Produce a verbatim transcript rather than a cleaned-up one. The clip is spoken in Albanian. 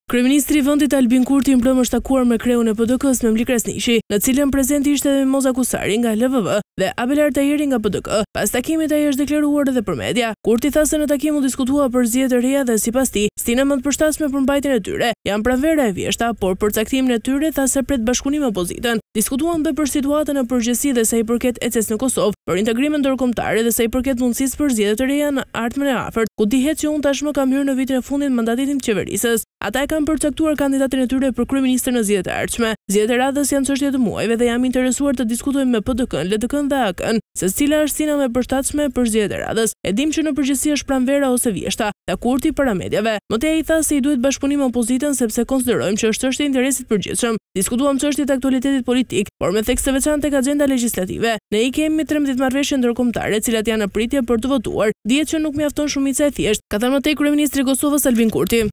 Kryeministri i vendit Albin Kurti mbrëmë është takuar me kreun e P D K-s Memli Krasniqi, në cilën prezent ishte Moza Kusari nga L V V dhe Abel Tahiri nga P D K. Pas takimit ai është deklaruar edhe për media. Kurti tha se në takim u diskutua për zgjedhjet e reja dhe sipas tij, stina më të përshtatshme për mbajtjen e tyre janë pranvera e vjeshta, por për caktimin e tyre tha se pret bashkëpunim me opozitën. Diskutuan dhe për situatën e përgjithësi dhe sa i përket E C S në Kosovë, për integrimin ndërkombëtar dhe sa i përket mundësisë për zgjedhjet e reja në ardhmen e afërt, ku dihet që unë tashmë kam hyrë në vitin e fundit mandatit të qeverisës. Ata e kanë përcaktuar kandidatin e tyre për kryeministër në zgjedhjet e ardhshme. Zgjedhjet e radhës janë çështje të muajve dhe jam interesuar të diskutojmë me P D K-n, L D K-n dhe A K-n se cila është sina më e përshtatshme për zgjedhjet e radhës. E dim që në përgjithësi është pranvera ose vjeshta, tha Kurti para mediave. Më tej ai tha se i duhet bashkëpunim me opozitën sepse konsiderojmë që është çështje e interesit përgjithshëm. Diskutuam çështjet e aktualitetit politik, por me theks të veçantë tek agenda legjislative. Ne i kemi trembëdhjetë marrëveshje ndërkombëtare, të cilat janë në pritje për të votuar. Dihet që nuk mjafton shumica e thjeshtë, ka thënë më tej kryeministri i Kosovës Albin Kurti.